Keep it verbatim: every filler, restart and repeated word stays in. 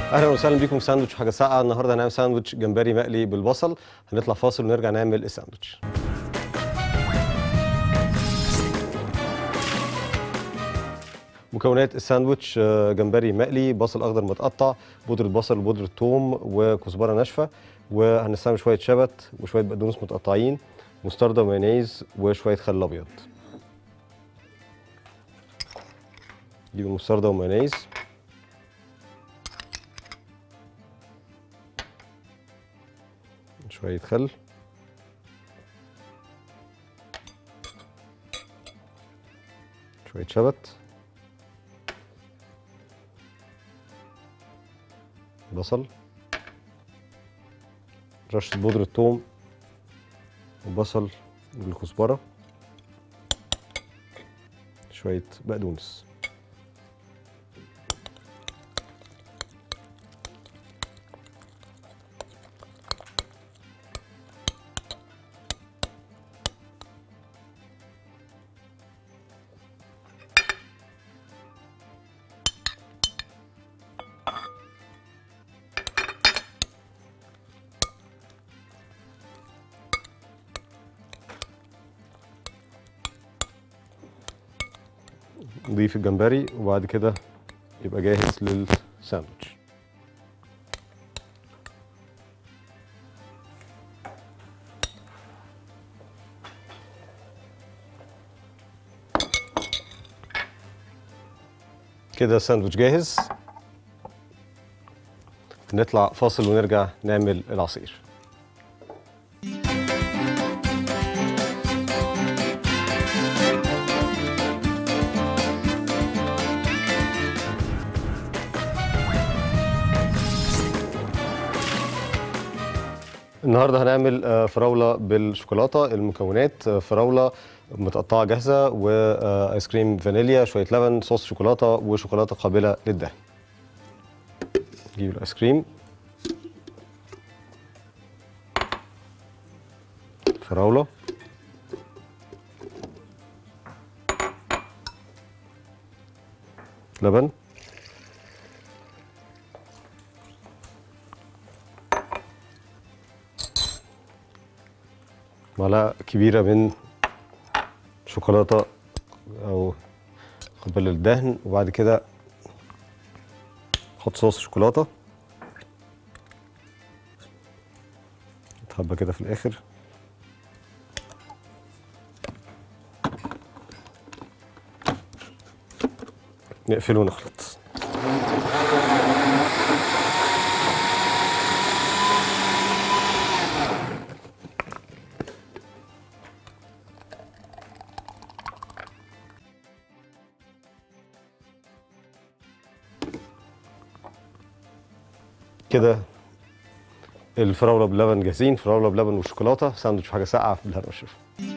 اهلا وسهلا بيكم في ساندوتش حاجه ساقعه. النهارده هنعمل ساندوتش جمبري مقلي بالبصل. هنطلع فاصل ونرجع نعمل الساندوتش. مكونات الساندوتش: جمبري مقلي، بصل اخضر متقطع، بودره بصل وبودره ثوم وكزبره ناشفه، وهنستعمل شويه شبت وشويه بقدونس متقطعين، مستردة ومايونيز وشويه خل ابيض. نجيب المستردة ومايونيز، شويه خل، شويه شبت، بصل، رشه بودره ثوم وبصل والكزبره، شويه بقدونس. نضيف الجمبري وبعد كده يبقى جاهز للساندوتش. كده الساندوتش جاهز. نطلع فاصل ونرجع نعمل العصير. النهارده هنعمل فراوله بالشوكولاته. المكونات: فراوله متقطعه جاهزه، وايس كريم فانيليا، شويه لبن، صوص شوكولاته، وشوكولاته قابله للدهن. نجيب الايس كريم، فراوله، لبن، معلقه كبيره من شوكولاته او قابله للدهن، وبعد كده نحط صوص شوكولاته حبه كده في الاخر. نقفل ونخلط. كده الفراوله باللبن جاهزين. فراوله بلبن والشوكولاته، ساندوتش حاجه ساقعه بالهنا والشفا.